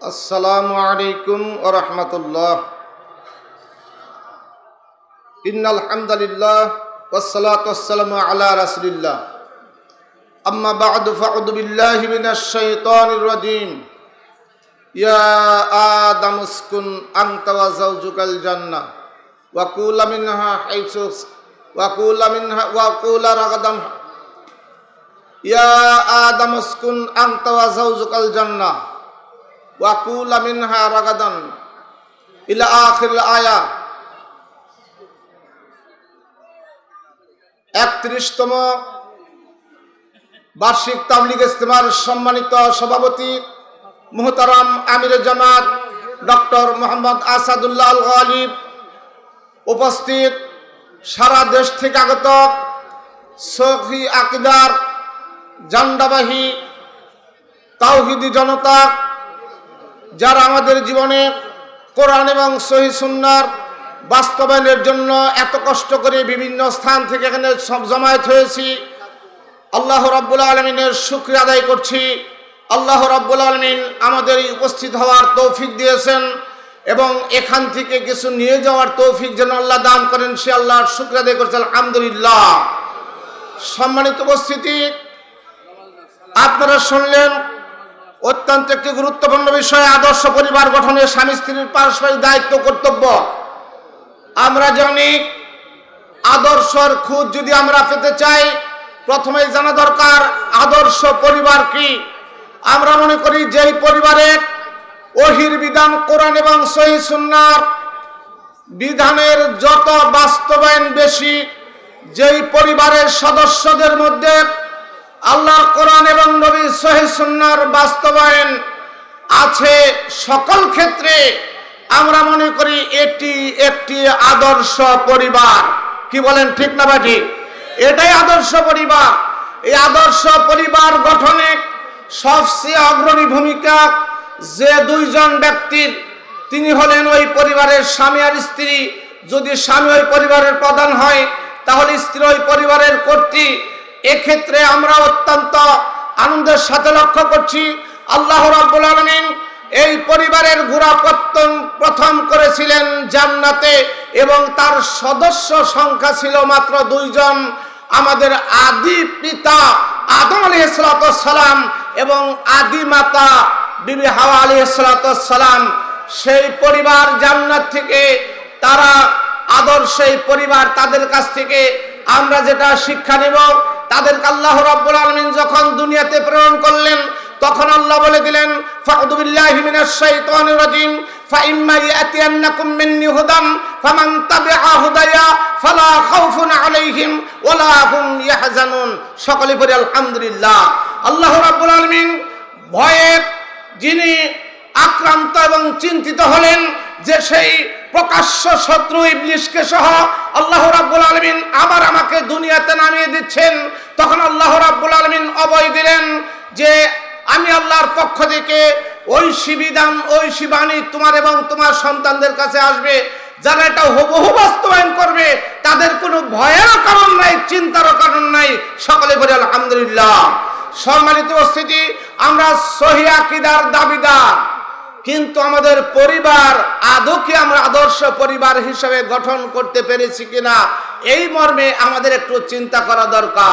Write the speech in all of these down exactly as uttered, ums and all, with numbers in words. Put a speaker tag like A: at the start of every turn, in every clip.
A: আসসালামু আলাইকুম ওয়া রাহমাতুল্লাহ। ইন্নাল হামদালিল্লাহ ওয়াসসালাতু ওয়াসসালামু আলা রাসূলিল্লাহ। আম্মা বা'দু ফাআউযু বিল্লাহি মিনাশ শাইতানির রাজীম। ইয়া আদাম উসকুন আনতা ওয়া যাওজুকাল জান্নাহ ওয়া কুলা মিনহা হাইসু ওয়া কুলা মিনহা ওয়া কুলা রাগাদান। ইয়া আদাম উসকুন আনতা ওয়া যাওজুকাল জান্নাহ ওয়া কুলা মিনহা রাগাদান ইলা আখিরিল আয়া। একত্রিশতম বার্ষিক তাবলীগ ইজতেমার সম্মানিত সভাপতি মুহতারাম আমির জামাত ডক্টর মোহাম্মদ আসাদুল্লাহ আল গালিব, উপস্থিত সারা দেশ থেকে আগত সহি আকীদার জান্ডাবাহী তাওহীদি জনতা, যারা আমাদের জীবনে কোরআন এবং সহিহ সুন্নাহর বাস্তবায়নের জন্য এত কষ্ট করে বিভিন্ন স্থান থেকে এখানে সব জমায়েত হয়েছি, আল্লাহ রাব্বুল আলামিনের শুকরিয়া আদায় করছি। আল্লাহ রাব্বুল আলামিন আমাদের উপস্থিত হওয়ার তৌফিক দিয়েছেন এবং এখান থেকে কিছু নিয়ে যাওয়ার তৌফিক যেন আল্লাহ দান করেন, সে আল্লাহর শুকরিয়া আদায় করছি আলহামদুলিল্লাহ। সম্মানিত উপস্থিতি, আপনারা শুনলেন অত্যন্ত একটি গুরুত্বপূর্ণ বিষয়, আদর্শ পরিবার গঠনে স্বামী স্ত্রীর পারস্পরিক দায়িত্ব কর্তব্য। আমরা জানি আদর্শের খোঁজ যদি আমরা পেতে চাই, প্রথমেই জানা দরকার আদর্শ পরিবার কি। আমরা মনে করি যেই পরিবারে ওহীর বিধান কোরআন এবং সহিহ সুন্নাহর বিধানের যত বাস্তবায়ন বেশি, যেই পরিবারের সদস্যদের মধ্যে আল্লাহর কোরআন এবং নবীর সহিহ সুন্নাহর বাস্তবায়ন আছে সকল ক্ষেত্রে, আমরা মনে করি এটি একটি আদর্শ পরিবার। কি বলেন, ঠিক না ভাই? ঠিক, এটাই আদর্শ পরিবার। এই আদর্শ পরিবার গঠনে সবচেয়ে অগ্রণী ভূমিকা যে দুইজন ব্যক্তির, তিনি হলেন ওই পরিবারের স্বামী আর স্ত্রী। যদি স্বামী ওই পরিবারের প্রধান হয়, তাহলে স্ত্রী ওই পরিবারের কর্ত্রী। এক্ষেত্রে আমরা অত্যন্ত আনন্দের সাথে লক্ষ্য করছি আল্লাহ রাব্বুল আলামিন এই পরিবারের গোড়াপত্তন প্রথম করেছিলেন জান্নাতে এবং তার সদস্য সংখ্যা ছিল মাত্র দুইজন, আমাদের আদি পিতা আদম আলাইহিস সালাম এবং আদি মাতা বিবি হাওয়া আলাইহিস সালাম। সেই পরিবার জান্নাত থেকে তারা আদর্শ এই পরিবার, তাদের কাছ থেকে আমরা যেটা শিক্ষা নেব, তাদেরকে আল্লাহ রাব্বুল আলামিন যখন দুনিয়াতে প্রেরণ করলেন, তখন আল্লাহ বলে দিলেন ফাউযু বিল্লাহি মিনাশ শাইতানির রাজীম ফাইম্মা ইয়াতিয়ান্নাকুম মিন্নি হুদাম ফামান তাবিআ হুদায়া ফালা খাউফুন আলাইহিম ওয়ালা হুম ইয়াহজানুন। সকলে পড়ি আলহামদুলিল্লাহ। আল্লাহ রাব্বুল আলামিন ভয়ে যিনি আক্রান্ত এবং চিন্তিত হলেন যে সেই প্রকাশ্য শত্রু ইবলিসকে সহ আল্লাহ রাব্বুল আলামিন আবার আমাকে দুনিয়াতে নামিয়ে দিচ্ছেন, তখন আল্লাহ রাব্বুল আলামিন অভয় দিলেন যে আমি আল্লাহর পক্ষ থেকে ঐশী বিধান ঐশী বাণী তোমার এবং তোমার সন্তানদের কাছে আসবে। যারা এটা হুবহু বাস্তবায়ন করবে তাদের কোনো ভয়ের কারণ নাই, চিন্তারও কারণ নাই। সকলে বলে আলহামদুলিল্লাহ। সম্মানিত উপস্থিতি, আমরা সহিহ আকীদার দাবিদার, কিন্তু আমাদের পরিবার আদৌ কি আমরা আদর্শ পরিবার হিসেবে গঠন করতে পেরেছি কিনা, এই মর্মে আমাদের একটু চিন্তা করা দরকার।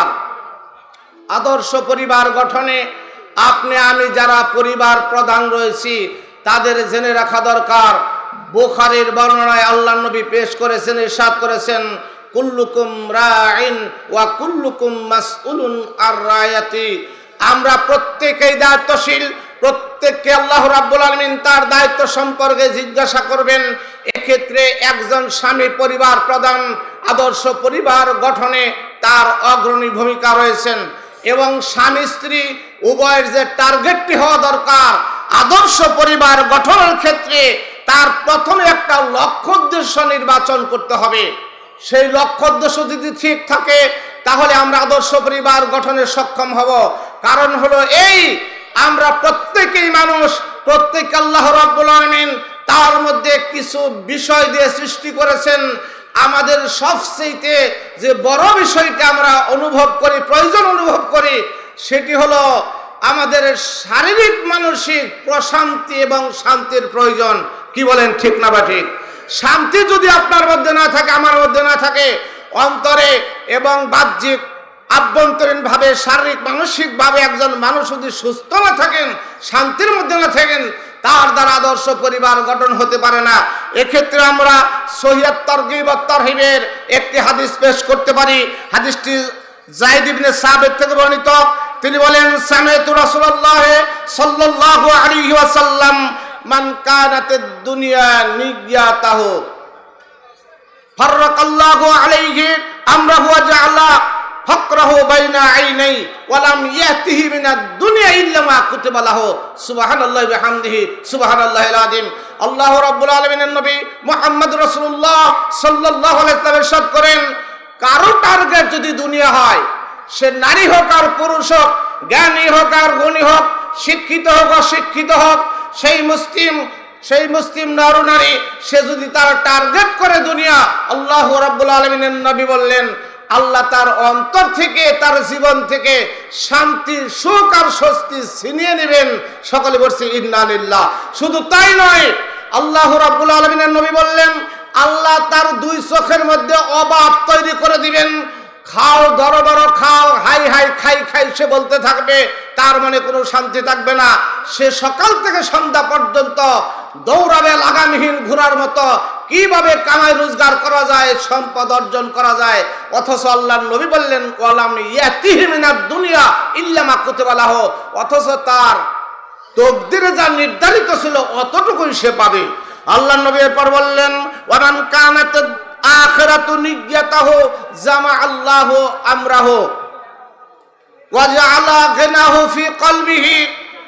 A: আদর্শ পরিবার গঠনে আপনি আমি যারা পরিবার প্রধান রয়েছি তাদের জেনে রাখা দরকার। বুখারীর বর্ণনায় আল্লাহর নবী পেশ করেছেন, ইরশাদ করেছেন কুল্লুকুম রাইন ওয়া কুল্লুকুম মাসউলুন আর রায়াতি। আমরা প্রত্যেকেই দায়িত্বশীল, প্রত্যেককে আল্লাহ রাব্বুল আলামিন তার দায়িত্ব সম্পর্কে জিজ্ঞাসা করবেন। এক্ষেত্রে একজন স্বামী পরিবার প্রধান, আদর্শ পরিবার গঠনে তার অগ্রণী ভূমিকা রয়েছেন এবং স্বামী স্ত্রী উভয়ের যে টার্গেটটি হওয়া দরকার আদর্শ পরিবার গঠনের ক্ষেত্রে, তার প্রথমে একটা লক্ষ্য উদ্দেশ্য নির্বাচন করতে হবে। সেই লক্ষ্য উদ্দেশ্য যদি ঠিক থাকে তাহলে আমরা আদর্শ পরিবার গঠনে সক্ষম হব। কারণ হলো এই, আমরা প্রত্যেকেই মানুষ, প্রত্যেক আল্লাহ রাব্বুল আলামিন তার মধ্যে কিছু বিষয় দিয়ে সৃষ্টি করেছেন। আমাদের সবচেয়ে যে বড় বিষয়টা আমরা অনুভব করি, প্রয়োজন অনুভব করি, সেটি হলো আমাদের শারীরিক মানসিক প্রশান্তি এবং শান্তির প্রয়োজন। কি বলেন, ঠিক না বা ঠিক? শান্তি যদি আপনার মধ্যে না থাকে, আমার মধ্যে না থাকে, অন্তরে এবং বাহ্যিক আভ্যন্তরীণ ভাবে শারীরিক মানসিক ভাবে একজন মানুষ যদি সুস্থ না থাকেন, শান্তির মধ্যে না থাকেন, তার দ্বারা আদর্শ পরিবার গঠন হতে পারে না। এক্ষেত্রে আমরা সহিহ তারগীব ওয়া তারহিবের একটি হাদিস পেশ করতে পারি। হাদিসটি যায়েদ ইবনে সাবিত থেকে বর্ণিত। তিনি বলেন, সামি'তু রাসূলুল্লাহ সাল্লাল্লাহু আলাইহি ওয়াসাল্লাম মান কানাতিদ দুনিয়া নিয়াতাহু ফাররাকাল্লাহু আলাইহি আমরাহু ওয়া জাআলা ফাকরাহু বাইনা আইনাই ওয়া লাম ইয়াতিহি মিনাদ দুনিয়া ইল্লা মা কুতিবা লাহু। সুবহানাল্লাহি ওয়া বিহামদিহি সুবহানাল্লাহিল আযীম। আল্লাহ রাব্বুল আলামিনের নবী মুহাম্মদ রাসূলুল্লাহ সাল্লাল্লাহু আলাইহি ওয়াসাল্লাম ইরশাদ করেন, কারো টার্গেট যদি দুনিয়া হয়, সে নারী হোক আর পুরুষ হোক, জ্ঞানী হোক আর গুণী হোক, শিক্ষিত হোক অশিক্ষিত হোক, সেই মুসলিম সেই মুসলিম নর নারী, সে যদি তার টার্গেট করে দুনিয়া, আল্লাহ রাব্বুল আলামিনের নবী বললেন, আল্লাহ তার অন্তর থেকে, তার জীবন থেকে শান্তি, সুখ আর স্বস্তি ছিনিয়ে নেবেন। সকলে বলছে ইন্না লিল্লাহ। শুধু তাই নয়, আল্লাহ রাব্বুল আলামিনের নবী বললেন, আল্লাহ তার দুই চোখের মধ্যে অভাব তৈরি করে দিবেন। খাও, ধরো ধরো খাও, হাই হাই খাই খাই সে বলতে থাকবে, তার মনে কোনো শান্তি থাকবে না। সে সকাল থেকে সন্ধ্যা পর্যন্ত দৌড়াবে লাগামহীন ঘোড়ার মতো, কিভাবে কামাই রোজগার করা যায়, সম্পদ অর্জন করা যায়। অথচ আল্লাহর নবী বললেন, ওয়ালাম ইয়াতিহি মিনাদ দুনিয়া ইল্লা মা কুতিবা লাহু, অথচ তার তকদিরে যা নির্ধারিত ছিল অতটুকুই সে পাবে। আল্লাহর নবী এরপর বললেন, ওয়ামান কানাত আখিরাতু নিয়াতাহু জামা আল্লাহু আমরাহু ওয়া জাআলা গিনাহু ফি কলবিহি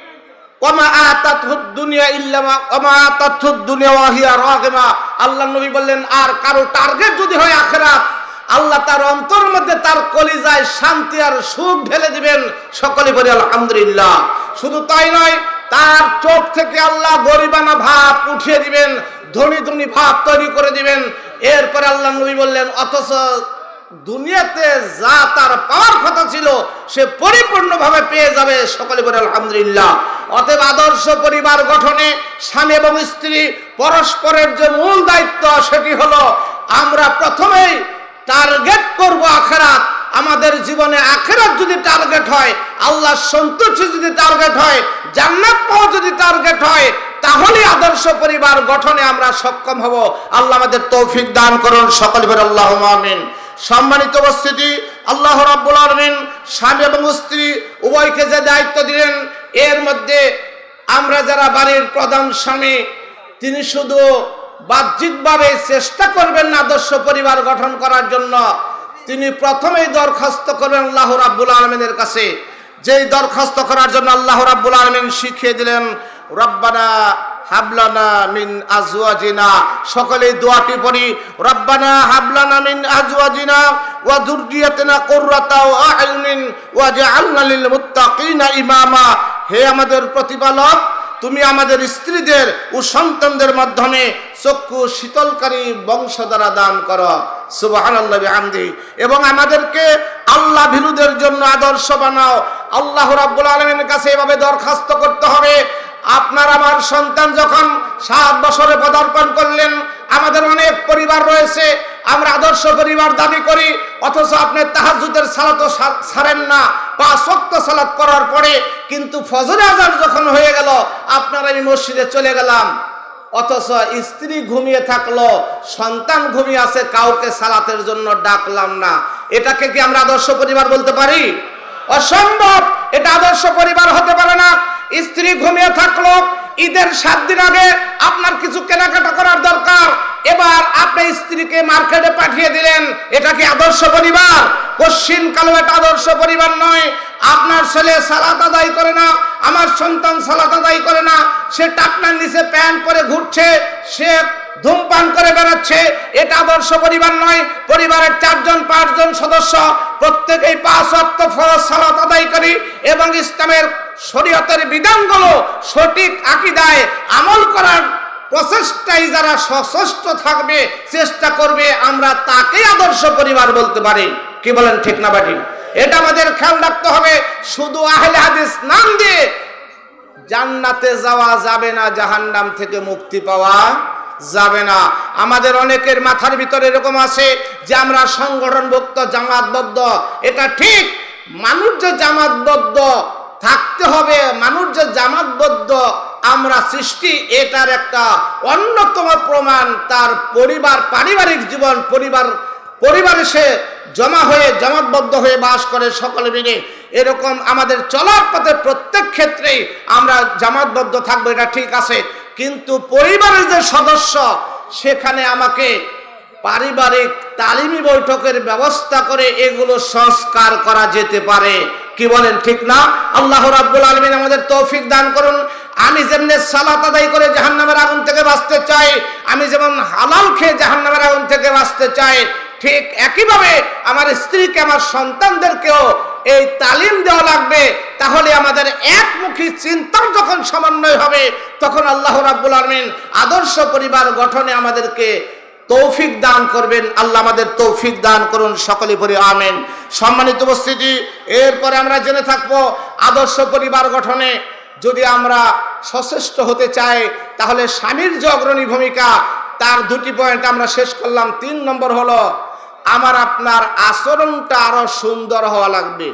A: ওয়া মা আতাতহু দুনিয়া ইল্লা মা ওয়া মা আতাতহু দুনিয়া ওয়া হিয়া রাগিমা। আল্লাহর নবী বললেন, আর কারো টার্গেট যদি হয় আখিরাত, আল্লাহ তার অন্তর মধ্যে, তার কলিজায় শান্তি আর সুখ ঢেলে দিবেন। সকলে বলি আলহামদুলিল্লাহ। শুধু তাই নয়, তার চোখ থেকে আল্লাহ গরিবানা ভাব উঠিয়ে দিবেন, ধনী ধনী ভাব তৈরি করে দিবেন। এরপরে আল্লাহ নবী বললেন, অথচ দুনিয়াতে যা তার পাওয়ার কথা ছিল সে পরিপূর্ণভাবে পেয়ে যাবে। সকলে বলে আলহামদুলিল্লাহ। অতএব আদর্শ পরিবার গঠনে স্বামী এবং স্ত্রী পরস্পরের যে মূল দায়িত্ব, সেটি হলো আমরা প্রথমেই টার্গেট করব আখিরাত। আমাদের জীবনে আখিরাত যদি টার্গেট হয়, আল্লাহর সন্তুষ্টি যদি টার্গেট হয়, জান্নাত পাওয়া যদি টার্গেট হয়, তাহলে আদর্শ পরিবার গঠনে আমরা সক্ষম হব। আল্লাহ আমাদের তৌফিক দান করুন। সকলে বলে আল্লাহুম্মা আমিন। সম্মানিত উপস্থিতি, আল্লাহ রাব্বুল আলামিন স্বামী এবং স্ত্রী উভয়কে যে দায়িত্ব দিলেন, এর মধ্যে আমরা যারা বাড়ির প্রধান স্বামী, তিনি শুধু বাহ্যিকভাবে চেষ্টা করবেন না আদর্শ পরিবার গঠন করার জন্য, তিনি প্রথমেই দরখাস্ত করবেন আল্লাহ রাব্বুল আলামিনের কাছে। যেই দরখাস্ত করার জন্য আল্লাহ রাব্বুল আলামিন শিখিয়ে দিলেন, রব্বানা হাবলানা মিন আজওয়াজিনা। সকলেই দোয়াটি পড়ি, রব্বানা হাবলানা মিন আজওয়াজিনা ওয়া যুররিয়াতিনা কুররাতা আ'ইউনিন ওয়াজআলনা লিল মুত্তাকিনা ইমামা। হে আমাদের প্রতিপালক, তুমি আমাদের স্ত্রীদের ও সন্তানদের মাধ্যমে চক্ষু শীতলকারী বংশধারা দান করো। সুবহানাল্লাহি ওয়া বিহামদিহি। এবং আমাদেরকে আল্লাহ ভীরুদের জন্য আদর্শ বানাও। আল্লাহ রাব্বুল আলামিনের কাছে এভাবে দরখাস্ত করতে হবে। আপনার আমার সন্তান যখন সাত বছরে পদার্পণ করলেন, আমাদের অনেক পরিবার রয়েছে, আমরা আদর্শ পরিবার দাবি করি, অথচ আপনি তাহাজ্জুদের সালাতও ছাড়েন না, পাঁচ ওয়াক্ত সালাত করার পরে, কিন্তু ফজর আযান যখন হয়ে গেল, আপনার আমি মসজিদে চলে গেলাম, অথচ স্ত্রী ঘুমিয়ে থাকলো, সন্তান ঘুমিয়ে আছে, কাউকে সালাতের জন্য ডাকলাম না। এটাকে কি আমরা আদর্শ পরিবার বলতে পারি? অসম্ভব। এটা আদর্শ পরিবার হতে পারে না। স্ত্রী ঘুমিয়ে থাকলো, ঈদের সাত দিন আগে আপনার কিছু কেনাকাটা করার দরকার, এবার আপনি স্ত্রীকে মার্কেটে পাঠিয়ে দিলেন, এটা কি আদর্শ পরিবার? কশিন কালো এটা আদর্শ পরিবার নয়। আপনার ছেলে সালাত আদায় করে না, আমার সন্তান সালাত আদায় করে না, সে টাকনার নিচে প্যান্ট পরে ঘুরছে, সে ধূমপান করে বেড়াচ্ছে, এটা আদর্শ পরিবার নয়। পরিবারের চারজন পাঁচজন সদস্য প্রত্যেকেই পাঁচ ওয়াক্ত ফরজ সালাত আদায় করি এবং ইসলামের শরীয়তের বিধানগুলো সঠিক আকীদায় আমল করার প্রচেষ্টায় যারা সচেষ্ট থাকবে, চেষ্টা করবে, আমরা তাকেই আদর্শ পরিবার বলতে পারি। কি বলেন, ঠিক না বাটি? এটা আমাদের খেয়াল রাখতে হবে। শুধু আহলে হাদিস নাম দিয়ে জান্নাতে যাওয়া যাবে না, জাহান্নাম থেকে মুক্তি পাওয়া যাবে না। আমাদের অনেকের মাথার ভিতরে এরকম আছে যে আমরা সংগঠনভুক্ত, জামাতবদ্ধ। এটা ঠিক, মানুষ যে জামাতবদ্ধ থাকতে হবে, মানুষ যে জামাতবদ্ধ আমরা সৃষ্টি, এটার একটা অন্যতম প্রমাণ তার পরিবার, পারিবারিক জীবন, পরিবার পরিবারে সে জমা হয়ে জামাতবদ্ধ হয়ে বাস করে সকলে মিলে। এরকম আমাদের চলার পথে প্রত্যেক ক্ষেত্রেই আমরা জামাতবদ্ধ থাকবো, এটা ঠিক আছে। কিন্তু পরিবারের যে সদস্য, সেখানে আমাকে পারিবারিক তালিমি বৈঠকের ব্যবস্থা করে এগুলো সংস্কার করা যেতে পারে। কি বলেন, ঠিক না? আল্লাহ রাব্বুল আলামিন আমাদের তৌফিক দান করুন। আমি যেমন সালাত আদায় করে জাহান্নামের আগুন থেকে বাঁচতে চাই, আমি যেমন হালাল খেয়ে জাহান্নামের আগুন থেকে বাঁচতে চাই, ঠিক একইভাবে আমার স্ত্রীকে, আমার সন্তানদেরকেও এই তালিম দেওয়া লাগবে। তাহলে আমাদের একমুখী চিন্তার যখন সমন্বয় হবে, তখন আল্লাহ রাব্বুল আলামিন আদর্শ পরিবার গঠনে আমাদেরকে তৌফিক দান করবেন। আল্লাহ আমাদের তৌফিক দান করুন, সকলে পড়ি আমিন। সম্মানিত উপস্থিতি, এরপরে আমরা জেনে থাকবো আদর্শ পরিবার গঠনে যদি আমরা সচেষ্ট হতে চাই, তাহলে স্বামীর যে অগ্রণী ভূমিকা, তার দুটি পয়েন্ট আমরা শেষ করলাম। তিন নম্বর হলো আমার আপনার আচরণটা আরো সুন্দর হওয়া লাগবে।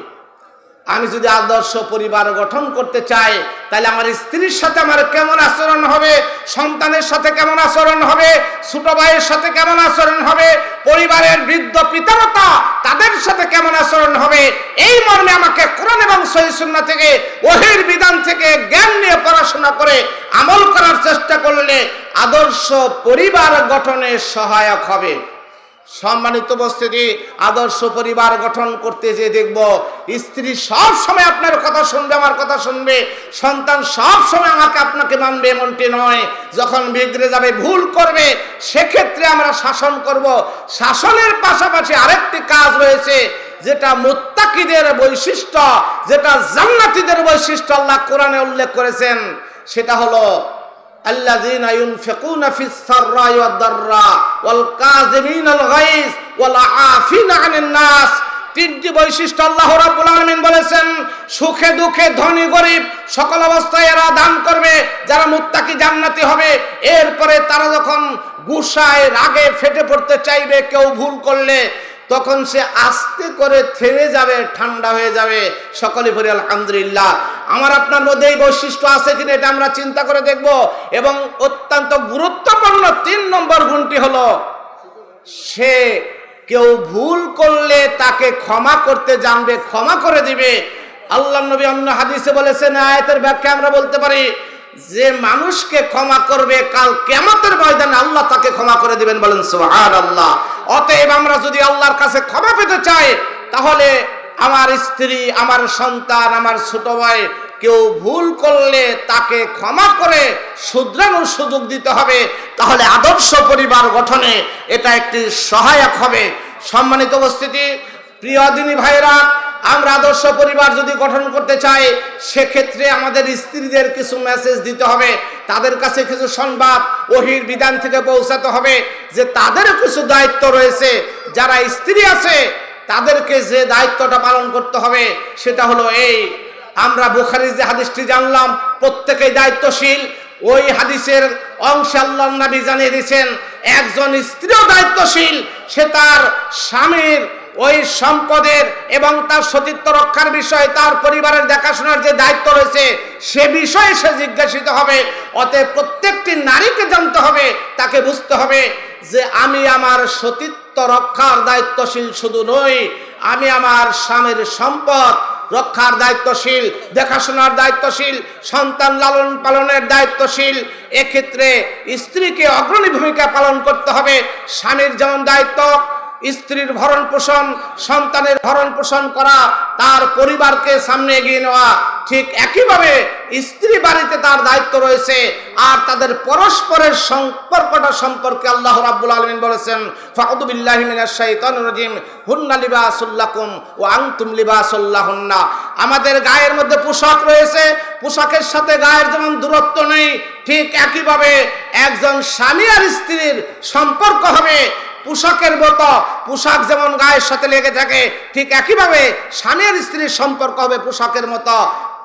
A: আমি যদি আদর্শ পরিবার গঠন করতে চাই, তাহলে আমার স্ত্রীর সাথে আমার কেমন আচরণ হবে, সন্তানের সাথে কেমন আচরণ হবে, ছোট ভাইয়ের সাথে কেমন আচরণ হবে, পরিবারের বৃদ্ধ পিতামাতা তাদের সাথে কেমন আচরণ হবে, এই মর্মে আমাকে কোরআন এবং সহিহ সুন্নাহ থেকে, ওহীর বিধান থেকে জ্ঞান নিয়ে পড়াশোনা করে আমল করার চেষ্টা করলে আদর্শ পরিবার গঠনে সহায়ক হবে। সম্মানিত উপস্থিতি, আদর্শ পরিবার গঠন করতে যে দেখব স্ত্রী সব সময় আপনার কথা শুনবে, আমার কথা শুনবে, সন্তান সব সময় আমাকে আপনাকে মানবে এমনটি নয়। যখন বিগড়ে যাবে, ভুল করবে, সেক্ষেত্রে আমরা শাসন করব। শাসনের পাশাপাশি আরেকটি কাজ রয়েছে, যেটা মুত্তাকিদের বৈশিষ্ট্য, যেটা জান্নাতীদের বৈশিষ্ট্য আল্লাহ কোরআনে উল্লেখ করেছেন, সেটা হলো আল্লাযীনা ইউনফিকুনা ফিস সাররাই ওয়াদ দাররা ওয়াল কাযিমিনাল গায়জ ওয়াল আফিনা আনিন নাস। তিনটি বৈশিষ্ট্য আল্লাহ রাব্বুল আলামিন বলেছেন, সুখে দুঃখে ধনী গরিব সকল অবস্থায় এরা দান করবে, যারা মুত্তাকি জান্নাতি হবে। এরপরে তারা যখন গুসায় রাগে ফেটে পড়তে চাইবে, কেউ ভুল করলে, তখন সে আস্তে করে থেমে যাবে, ঠান্ডা হয়ে যাবে। সকলে বলি আলহামদুলিল্লাহ। আমার আপনার মধ্যে এই বৈশিষ্ট্য আছে কিনা এটা আমরা চিন্তা করে দেখব। এবং অত্যন্ত গুরুত্বপূর্ণ তিন নম্বর গুণটি হলো, সে কেউ ভুল করলে তাকে ক্ষমা করতে জানবে, ক্ষমা করে দিবে। আল্লাহ নবী অন্য হাদিসে বলেছেন, আয়াতের ব্যাখ্যা আমরা বলতে পারি যে মানুষকে ক্ষমা করবে, কাল কিয়ামতের ময়দানে আল্লাহ তাকে ক্ষমা করে দিবেন। বলেন সুবহানাল্লাহ। অতএব আমরা যদি আল্লাহর কাছে ক্ষমা পেতে চাই, তাহলে আমার স্ত্রী, আমার সন্তান, আমার ছোট ভাই কেউ ভুল করলে তাকে ক্ষমা করে শুধরানোর সুযোগ দিতে হবে। তাহলে আদর্শ পরিবার গঠনে এটা একটি সহায়ক হবে। সম্মানিত উপস্থিতি, প্রিয় দিনী ভাইরা, আমরা আদর্শ পরিবার যদি গঠন করতে চাই, সেক্ষেত্রে আমাদের স্ত্রীদের কিছু মেসেজ দিতে হবে, তাদের কাছে কিছু সংবাদ ওহীর বিধান থেকে পৌঁছাতে হবে যে তাদের কিছু দায়িত্ব রয়েছে। যারা স্ত্রী আছে তাদেরকে যে দায়িত্বটা পালন করতে হবে সেটা হলো এই, আমরা বুখারীর যে হাদিসটি জানলাম, প্রত্যেকেই দায়িত্বশীল। ওই হাদিসের অংশে আল্লাহর নবী জানিয়ে দিয়েছেন, একজন স্ত্রীও দায়িত্বশীল। সে তার স্বামীর ওই সম্পদের এবং তার সতীত্ব রক্ষার বিষয়ে, তার পরিবারের দেখাশোনার যে দায়িত্ব রয়েছে, সে বিষয়ে সে জিজ্ঞাসিত হবে। অতএব প্রত্যেকটি নারীকে জানতে হবে, তাকে বুঝতে হবে যে আমি আমার সতীত্ব রক্ষার দায়িত্বশীল শুধু নই, আমি আমার স্বামীর সম্পদ রক্ষার দায়িত্বশীল, দেখাশোনার দায়িত্বশীল, সন্তান লালন পালনের দায়িত্বশীল। এক্ষেত্রে স্ত্রীকে অগ্রণী ভূমিকা পালন করতে হবে। স্বামীর যেমন দায়িত্ব স্ত্রীর ভরণ পোষণ, সন্তানের ভরণ পোষণ করা, তার পরিবারকে সামনে এগিয়ে নেওয়া, ঠিক একইভাবে স্ত্রী বাড়িতে তার দায়িত্ব রয়েছে। আর তাদের পরস্পরের সম্পর্কটা সম্পর্কে আল্লাহ রাব্বুল আলামিন বলেছেন, ফাউযু বিল্লাহি মিনাশ শাইতানির রাজিম, হুন্না লিবাসুল লাকুম ওয়া আনতুম লিবাসুল লাহুন্না। আমাদের গায়ের মধ্যে পোশাক রয়েছে, পোশাকের সাথে গায়ের যেমন দূরত্ব নেই, ঠিক একইভাবে একজন স্বামী আর স্ত্রীর সম্পর্ক হবে পোশাকের মতো, পোশাক যেমন গায়ের সাথে লেগে থাকে ঠিক একইভাবে স্বামী আর স্ত্রীর সম্পর্ক হবে পোশাকের মতো,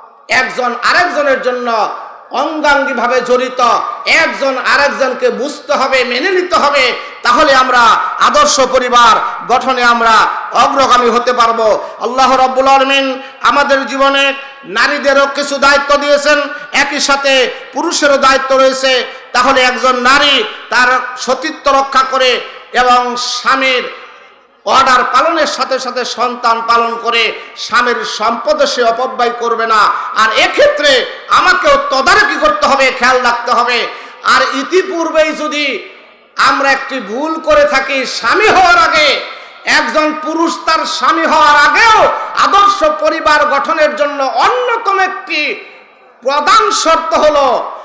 A: একজন আরেকজনের জন্য অঙ্গাঙ্গি ভাবে জড়িত, একজন আরেকজনকে বুঝতে হবে, মেনে নিতে হবে, তাহলে আমরা আদর্শ পরিবার গঠনে আমরা অগ্রগামী হতে পারবো। আল্লাহ রাব্বুল আলামিন আমাদের জীবনে নারীদেরও কিছু দায়িত্ব দিয়েছেন, একই সাথে পুরুষেরও দায়িত্ব রয়েছে। তাহলে একজন নারী তার সতীত্ব রক্ষা করে এবং স্বামীর অর্ডার পালনের সাথে সাথে সন্তান পালন করে স্বামীর সম্পদে সে অপব্যয় করবে না। আর এক্ষেত্রে আমাকেও তদারকি করতে হবে, খেয়াল রাখতে হবে। আর ইতিপূর্বেই যদি আমরা একটি ভুল করে থাকি, স্বামী হওয়ার আগে, একজন পুরুষ তার স্বামী হওয়ার আগেও আদর্শ পরিবার গঠনের জন্য অন্যতম একটি প্রধান শর্ত হলো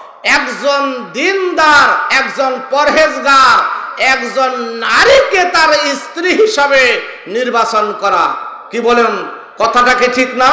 A: একজন দিনদার, একজন পরহেজগার, একজন নারীকে তার স্ত্রী হিসাবে নির্বাচন করা। কি বলেন, কথাটা কি ঠিক না?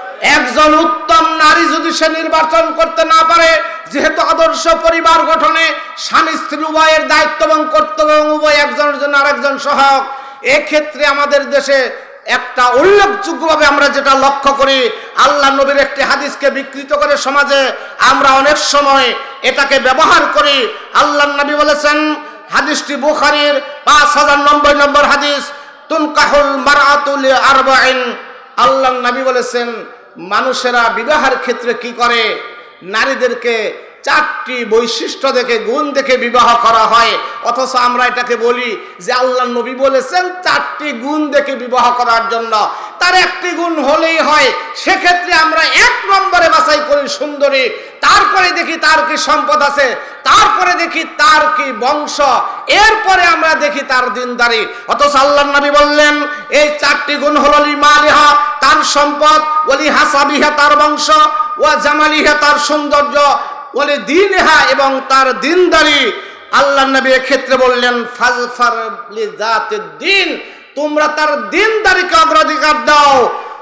A: একজন উত্তম নারী যদি সে নির্বাচন করতে না পারে, যেহেতু আদর্শ পরিবার গঠনে স্বামী স্ত্রী উভয়ের দায়িত্ব এবং কর্তব্য এবং উভয় একজনের জন্য আরেকজন সহায়ক, এক্ষেত্রে আমাদের দেশে একটা উল্লেখযোগ্যভাবে আমরা যেটা লক্ষ্য করি, আল্লাহ নবীর একটি হাদিসকে বিকৃত করে সমাজে আমরা অনেক সময় এটাকে ব্যবহার করি। আল্লাহ নবী বলেছেন, হাদিসটি বুখারীর পাঁচ হাজার নব্বই নম্বর হাদিস, তুনকাহুল মারআতু লিআরবাইন। আল্লাহ নবী বলেছেন, মানুষেরা বিবাহের ক্ষেত্রে কি করে, নারীদেরকে চারটি বৈশিষ্ট্য দেখে, গুণ দেখে বিবাহ করা হয়। অথচ আমরা এটাকে বলি যে আল্লাহ নবী বলেছেন চারটি গুণ দেখে বিবাহ করার জন্য, তার একটি গুণ হলেই হয়। সেক্ষেত্রে আমরা এক নম্বরে বাছাই করি সুন্দরী, তারপরে দেখি তার কি সম্পদ আছে, তারপরে দেখি তার কি বংশ, এরপরে আমরা দেখি তার দিনদারি। অথচ আল্লাহ নবী বললেন এই চারটি গুণ হলো লিমালিহা, তার সম্পদ, ওলি হাসাবিহা, তার বংশ, ওয়া জামালিহা, তার সৌন্দর্য, ওলি দীনহা, এবং তার দিনদারি। আল্লাহ নবী ক্ষেত্রে বললেন ফাজফার লিযাতিদ দ্বীন, তোমরা তার দিনদারিকে অগ্রাধিকার দাও।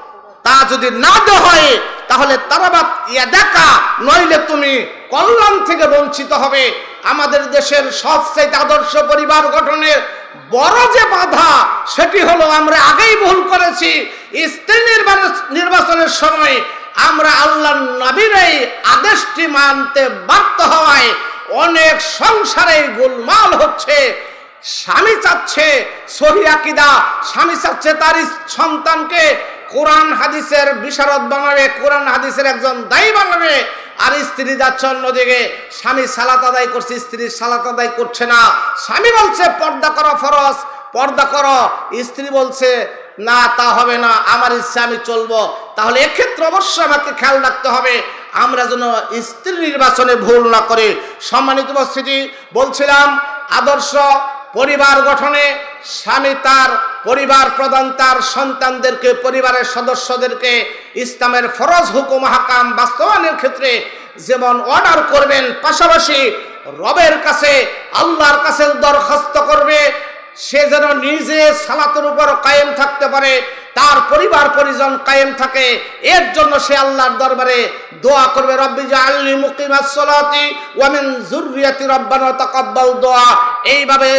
A: তা যদি না দেওয়া হয় তাহলে তারাবাত ইয়াদাকা, নইলে তুমি কল্যাণ থেকে বঞ্চিত হবে। আমাদের দেশের সবচেয়ে আদর্শ পরিবার গঠনের বড় যে বাধা, সেটি হলো আমরা আগেই ভুল করেছি। স্ত্রী নির্বাচনের সময় আমরা আল্লাহ নবীর এই আদেশটি মানতে বাধ্য হওয়ায় অনেক সংসারে গোলমাল হচ্ছে। স্বামী চাচ্ছে সহিহ আকীদা, স্বামী চাচ্ছে তার সন্তানকে কোরআন হাদিসের বিশারদ বানাবে, কোরআন হাদিসের একজন দায়ী বানাবে, আর স্ত্রী যাচ্ছে অন্যদিকে। স্বামী সালাত আদায় করছে, স্ত্রী সালাত আদায় করছে না। স্বামী বলছে পর্দা করা ফরজ, পর্দা করো, স্ত্রী বলছে না তা হবে না, আমার ইচ্ছা আমি চলবো। তাহলে এক্ষেত্রে অবশ্যই আমাকে খেয়াল রাখতে হবে আমরা যেন স্ত্রী নির্বাচনে ভুল না করে। সম্মানিত উপস্থিতি, বলছিলাম আদর্শ পরিবার গঠনে স্বামী তার পরিবার প্রধান, তার সন্তানদেরকে, পরিবারের সদস্যদেরকে ইসলামের ফরজ হুকুম হাকাম বাস্তবায়নের ক্ষেত্রে যেমন অর্ডার করবেন, পাশাপাশি রবের কাছে, আল্লাহর কাছে দরখাস্ত করবে সে যেন নিজে সালাতের উপর কায়েম থাকতে পারে, তার পরিবার পরিজন কায়েম থাকে। এর জন্য সে আল্লাহর দরবারে দোয়া করবে, রব্বি জাআলনি মুকিমাস সালাতি ওয়া মিন যুররিয়াতি রব্বানা তাকাব্বাল দোয়া। এইভাবে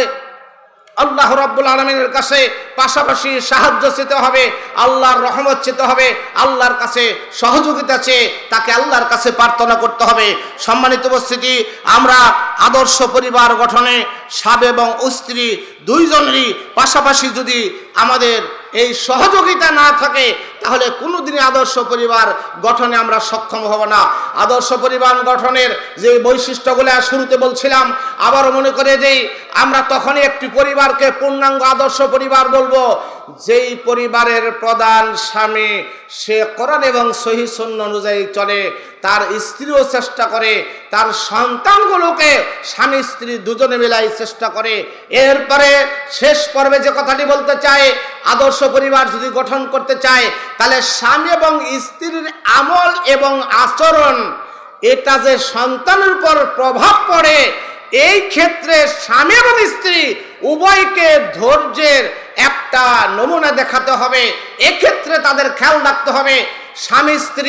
A: আল্লাহ রাব্বুল আলামিনের কাছে পাশাপাশি সাহায্য চেতে হবে, আল্লাহর রহমত চেতে হবে, আল্লাহর কাছে সহযোগিতা চেয়ে তাকে আল্লাহর কাছে প্রার্থনা করতে হবে। সম্মানিত উপস্থিতি, আমরা আদর্শ পরিবার গঠনে স্বামী এবং স্ত্রী দুইজনেরই পাশাপাশি যদি আমাদের এই সহযোগিতা না থাকে তাহলে কোনোদিনই আদর্শ পরিবার গঠনে আমরা সক্ষম হব না। আদর্শ পরিবার গঠনের যে বৈশিষ্ট্যগুলো শুরুতে বলছিলাম, আবারও মনে করে দেই, আমরা তখনই একটি পরিবারকে পূর্ণাঙ্গ আদর্শ পরিবার বলবো যেই পরিবারের প্রধান স্বামী সে কোরআন এবং সহিহ সুন্নাহ অনুযায়ী চলে, তার স্ত্রীও চেষ্টা করে, তার সন্তানগুলোকে স্বামী স্ত্রী দুজনে মিলাই চেষ্টা করে। এরপরে শেষ পর্বে যে কথাটি বলতে চাই, আদর্শ পরিবার যদি গঠন করতে চায় তাহলে স্বামী এবং স্ত্রীর আমল এবং আচরণ এটা যে সন্তানের উপর প্রভাব পড়ে, এই ক্ষেত্রে স্বামী এবং স্ত্রী উভয়কে ধৈর্যের একটা নমুনা দেখাতে হবে। এক্ষেত্রে তাদের খেয়াল রাখতে হবে স্বামী স্ত্রী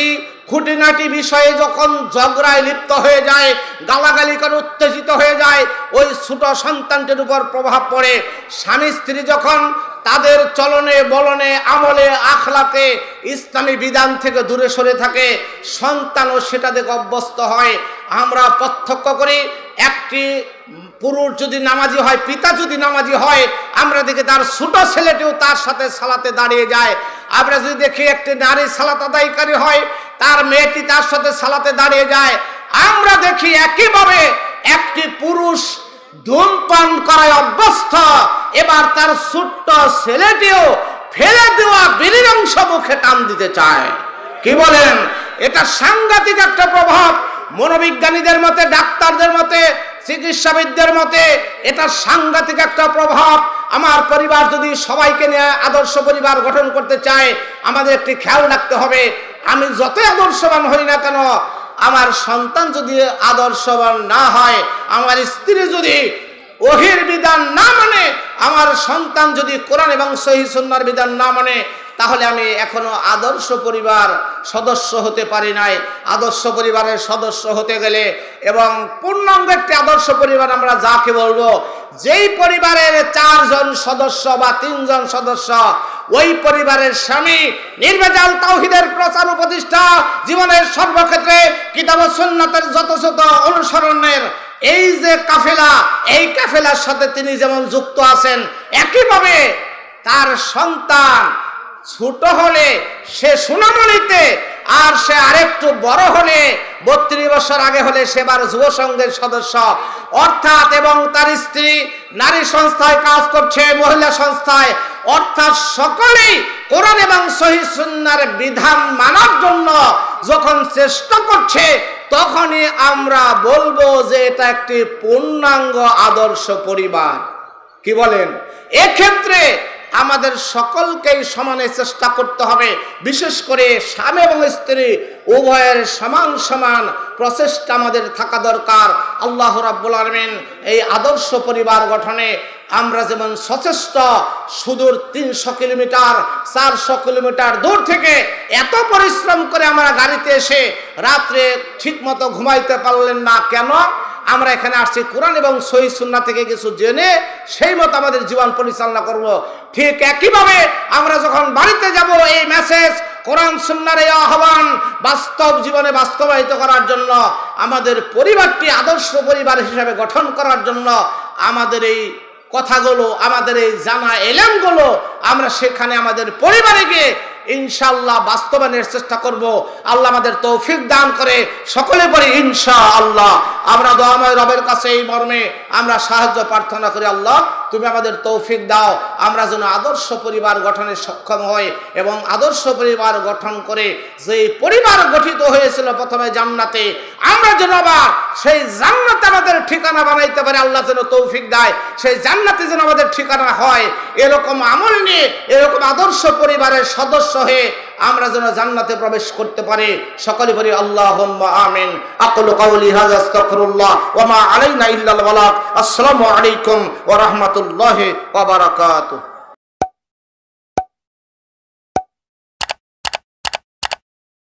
A: খুঁটিনাটি বিষয়ে যখন ঝগড়ায় লিপ্ত হয়ে যায়, গালাগালি করে উত্তেজিত হয়ে যায়, ওই ছোট সন্তানটির উপর প্রভাব পড়ে। স্বামী স্ত্রী যখন তাদের চলনে বলনে আমলে আখলাকে ইসলামী বিধান থেকে দূরে সরে থাকে, সন্তানও সেটা দেখে অভ্যস্ত হয়। আমরা প্রত্যক্ষ করি, একটি পুরুষ যদি নামাজি হয়, পিতা যদি নামাজি হয়, আমরা দেখি তার ছোট ছেলেটিও তার সাথে সালাতে দাঁড়িয়ে যায়। আমরা যদি দেখি একটি নারী সালাত আদায়কারী হয়, তার মেয়েটি তার সাথে সালাতে দাঁড়িয়ে যায়। আমরা দেখি একইভাবে একটি পুরুষ ধূমপান করায় অভ্যস্ত, এবার তার ছোট্ট ছেলেটিও ফেলে দেওয়া বিড়ির অংশ মুখে টান দিতে চায়। কি বলেন? এটা সাংঘাতিক একটা প্রভাব। মনোবিজ্ঞানীদের মতে, ডাক্তারদের মতে, চিকিৎসাবিদদের মতে এটা সাংঘাতিক একটা প্রভাব। আমার পরিবার যদি সবাইকে নিয়ে আদর্শ পরিবার গঠন করতে চায়, আমাদের একটি খেয়াল রাখতে হবে, আমি যতই আদর্শবান হই না কেন, আমার সন্তান যদি আদর্শবান না হয়, আমার স্ত্রী যদি ওহির বিধান না মানে, আমার সন্তান যদি কোরআন এবং সহিহ সুন্নাহর বিধান না মানে, তাহলে আমি এখনো আদর্শ পরিবার সদস্য হতে পারি নাই। আদর্শ পরিবারের সদস্য হতে গেলে এবং পূর্ণাঙ্গ একটি আদর্শ পরিবার আমরা যাকে বলবো, যেই পরিবারের চারজন সদস্য বা তিনজন সদস্য, ওই পরিবারের স্বামী নির্ভেজাল তাওহীদের প্রচার ও প্রতিষ্ঠা, জীবনের সর্বক্ষেত্রে কিতাব ও সুন্নাতের যথাযথ অনুসরণের এই যে কাফেলা, এই কাফেলার সাথে তিনি যেমন যুক্ত আছেন, একইভাবে তার সন্তান ছোট হলে সে সোনামণিতে, আর সে আরেকটু বড় হলে বত্রিশ বছর আগে হলে সেবার যুব সংঘের সদস্য, অর্থাৎ এবং তার স্ত্রী নারী সংস্থায় কাজ করছে, মহিলা সংস্থায়, অর্থাৎ সকলেই কোরআন এবং সহিহ সুন্নাহর বিধান মানার জন্য যখন চেষ্টা করছে, তখনই আমরা বলবো যে এটা একটি পূর্ণাঙ্গ আদর্শ পরিবার। কি বলেন? এক্ষেত্রে আমাদের সকলকেই সমানে চেষ্টা করতে হবে। বিশেষ করে স্বামী এবং স্ত্রী উভয়ের সমান সমান প্রচেষ্টা আমাদের থাকা দরকার। আল্লাহ রাব্বুল আলামিন এই আদর্শ পরিবার গঠনে আমরা যেমন সচেষ্ট, সুদূর তিনশো কিলোমিটার চারশো কিলোমিটার দূর থেকে এত পরিশ্রম করে আমরা গাড়িতে এসে রাত্রে ঠিক মতো ঘুমাইতে পারলেন না কেন? আমরা এখানে আসছি কোরআন এবং সহিহ সুন্নাহ থেকে কিছু জেনে সেই মতো আমাদের জীবন পরিচালনা করব। ঠিক একইভাবে আমরা যখন বাড়িতে যাব, এই মেসেজ, কোরআন সুন্নাহর এই আহ্বান বাস্তব জীবনে বাস্তবায়িত করার জন্য, আমাদের পরিবারটি আদর্শ পরিবার হিসেবে গঠন করার জন্য আমাদের এই কথাগুলো, আমাদের এই জানা এলেমগুলো আমরা সেখানে আমাদের পরিবারে গিয়ে ইনশাআল্লাহ বাস্তবায়নের চেষ্টা করব। আল্লাহ আমাদের তৌফিক দান করে সকলে বলি ইনশাআল্লাহ। আমরা দয়াময় রবের কাছে এই মর্মে আমরা সাহায্য প্রার্থনা করি, আল্লাহ তুমি আমাদের তৌফিক দাও, আমরা যেন আদর্শ পরিবার গঠনে সক্ষম হই এবং আদর্শ পরিবার গঠন করে যে পরিবার গঠিত হয়েছিল প্রথমে জান্নাতে, আমরা যেন আবার সেই জান্নাতে আমাদের ঠিকানা বানাইতে পারি। আল্লাহ যেন তৌফিক দেয়, সেই জান্নাতে যেন আমাদের ঠিকানা হয়। এরকম আমল নিয়ে, এরকম আদর্শ পরিবারের সদস্য হয়ে আমরা যেন জান্নাতে প্রবেশ করতে পারি। সকলে বলি আল্লাহুম্মা আমিন। আকুলু কাওলি হাযা আস্তাগফিরুল্লাহ ওয়া মা আলাইনা ইল্লাল বালাগ। আসসালামু আলাইকুম ওয়া রাহমাতুল্লাহি ওয়া বারাকাতুহু।